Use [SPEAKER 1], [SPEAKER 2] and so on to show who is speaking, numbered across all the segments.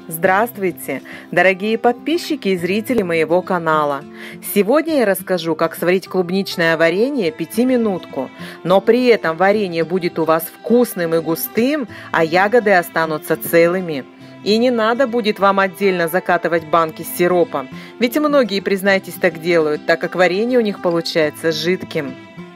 [SPEAKER 1] Здравствуйте, дорогие подписчики и зрители моего канала! Сегодня я расскажу, как сварить клубничное варенье 5-минутку, но при этом варенье будет у вас вкусным и густым, а ягоды останутся целыми. И не надо будет вам отдельно закатывать банки с сиропом, ведь многие, признайтесь, так делают, так как варенье у них получается жидким.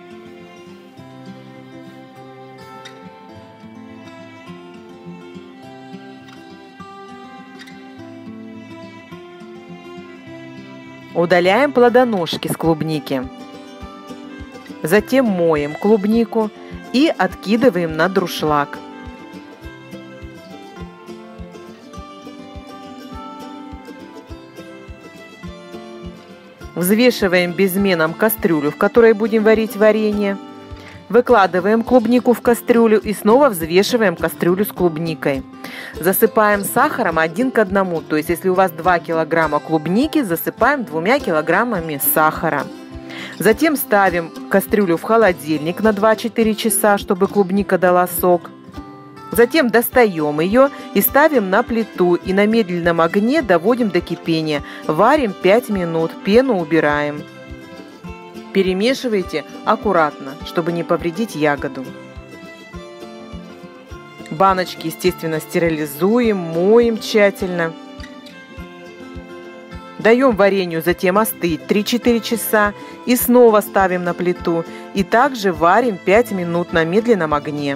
[SPEAKER 1] Удаляем плодоножки с клубники. Затем моем клубнику и откидываем на дуршлаг. Взвешиваем безменом кастрюлю, в которой будем варить варенье. Выкладываем клубнику в кастрюлю и снова взвешиваем кастрюлю с клубникой. Засыпаем сахаром 1 к 1, то есть если у вас 2 килограмма клубники, засыпаем 2 килограммами сахара. Затем ставим кастрюлю в холодильник на 2-4 часа, чтобы клубника дала сок. Затем достаем ее и ставим на плиту и на медленном огне доводим до кипения. Варим 5 минут, пену убираем. Перемешивайте аккуратно, чтобы не повредить ягоду. Баночки, естественно, стерилизуем, моем тщательно. Даем варенью затем остыть 3-4 часа и снова ставим на плиту. И также варим 5 минут на медленном огне.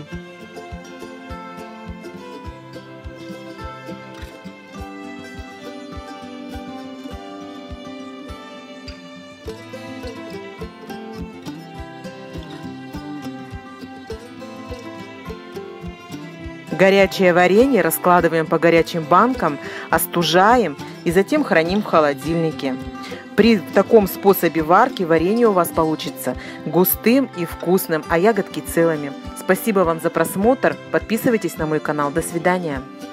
[SPEAKER 1] Горячее варенье раскладываем по горячим банкам, остужаем и затем храним в холодильнике. При таком способе варки варенье у вас получится густым и вкусным, а ягодки целыми. Спасибо вам за просмотр. Подписывайтесь на мой канал. До свидания.